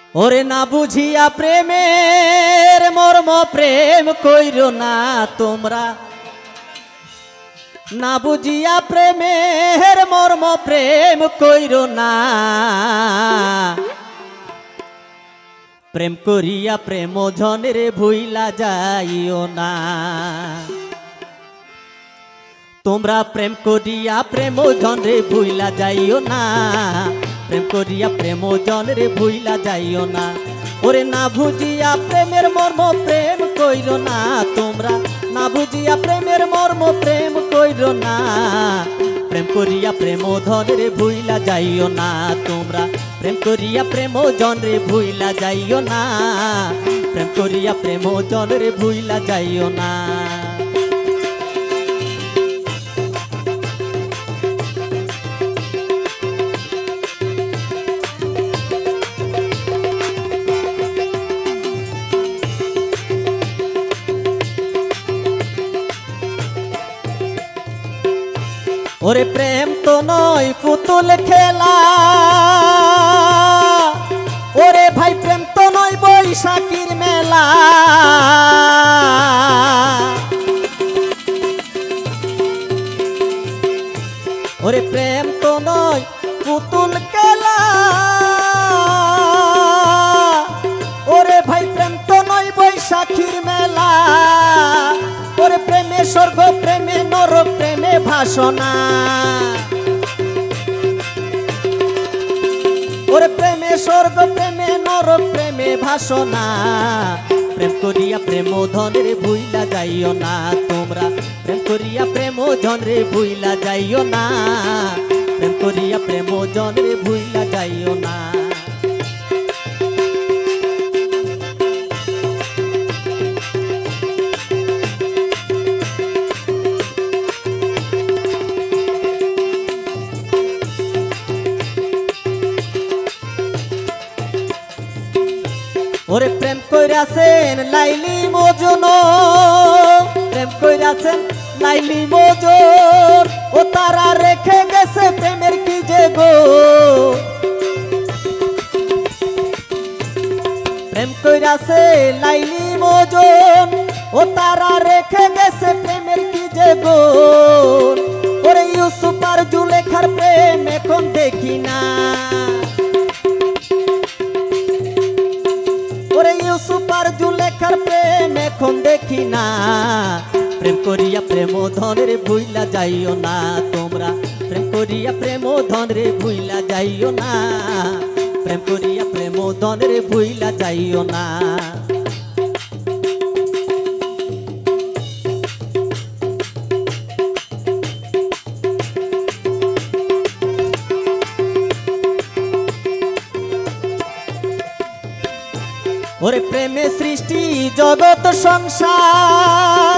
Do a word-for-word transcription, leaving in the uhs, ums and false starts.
ওরে না বুঝিয়া প্রেমের মর্ম প্রেম কইরো না তোমরা, না বুঝিয়া প্রেমের মর্ম প্রেম কইরো না। প্রেম করিয়া প্রেম জনের ভুইলা যাইও না। তোমরা প্রেম করিয়া প্রেম জনরে ভুইলা যাইও না। প্রেম করিয়া প্রেম জনরে ভুইলা যাইও না। ওরে না বুঝিয়া প্রেমের মর্ম প্রেম কইরো না তোমরা, না বুঝিয়া প্রেমের মর্ম প্রেম কইরো না। প্রেম করিয়া প্রেম ধনরে ভুইলা যাইও না তোমরা, প্রেম করিয়া প্রেম জনরে ভুইলা যাইও না। প্রেম করিয়া প্রেম জনরে ভুইলা যাইও না। ওরে প্রেম তো নয় পুতুল খেলা, ওরে ভাই প্রেম তো নয় বৈশাখীর মেলা। ওরে প্রেম তো নয় পুতুল খেলা, ওরে ভাই প্রেম তো নয় বৈশাখীর মেলা। ওরে প্রেমে স্বর্গ প্রেমে নরক প্রেমে ভাসনা। ওরে প্রেমে স্বর্গ প্রেমে নরক প্রেমে ভাসনা। প্রেম করিয়া প্রেম ধনের ভুইলা যাইও না তোমরা, প্রেম করিয়া প্রেম জনরে ভুইলা যাইও না। প্রেম করিয়া প্রেম জনরে ভুইলা যাইও না। ওরে প্রেম কইরাছেন লাইলি মজনু, প্রেম কইরাছেন লাইলি মজুর, ও তারা রেখে গেছে প্রেমের কি যে গো। প্রেম কইরাছে লাইলি মজুর, ও তারা রেখে গেছে প্রেমের কি যে গো। ওরে ইউসুফ আর জুলেখার প্রেম এখন দেখি না। ওরে ইউসুফ আর জুলেখার প্রেম এখন দেখি না। প্রেম করিয়া প্রেম ধনরে ভুইলা যাইও না তোমরা, প্রেম করিয়া প্রেম ধনরে ভুইলা যাইও না। প্রেম করিয়া প্রেম ধনরে ভুইলা যাইও না। ওরে প্রেমে সৃষ্টি জগৎ সংসার,